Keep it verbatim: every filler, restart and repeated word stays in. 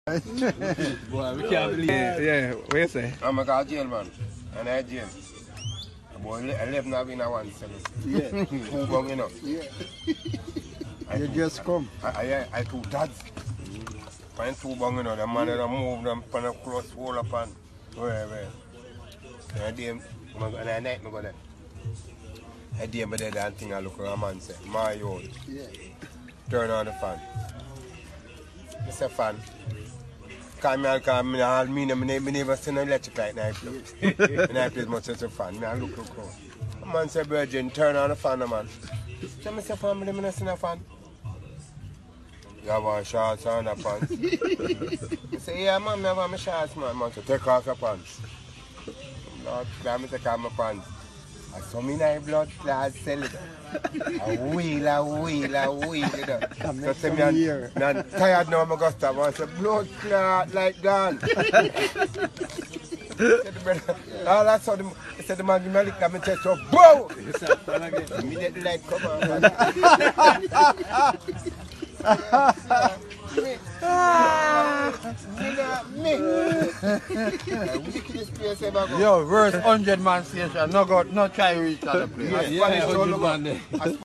Boy, we can't believe it. Yeah, what you say? I'm a guy jail, man. And I jail. Boy, I live now in a one seven. Yeah. Two bong, you know. Yeah. I You two- just come. I, I, I two dads. Find two bong, you know. The man that move them pan a cross wall upon. Where, where. And I did, and I night me go there. I did me there that thing I look at a man say, my old. Yeah. Turn on the fan. It's a fan. Because me, because me, I mean, me, me never see no electric light night. And I play much as a fan. Me, I look, look, look. The man said, Virgin, turn on the fan, man. So I say, family, me not see no fan. You have on shorts or the pants? I say, yeah, man, I have my shorts, man. Man, so take off your pants. Lord, I me take off my pants. I saw me in blood class cell. A wheel, a wheel, a wheel. You know. So say me, I'm, I'm tired now, I'm going to stop. I said, blood clot like gone. All I saw, the, I said, the man, the man looked at me and said, so, bow! Immediately like, come on, man. Me. Me. Wickedest place ever go. Yo, verse one hundred man station. No go, no try reach other place. Yeah, one hundred man there.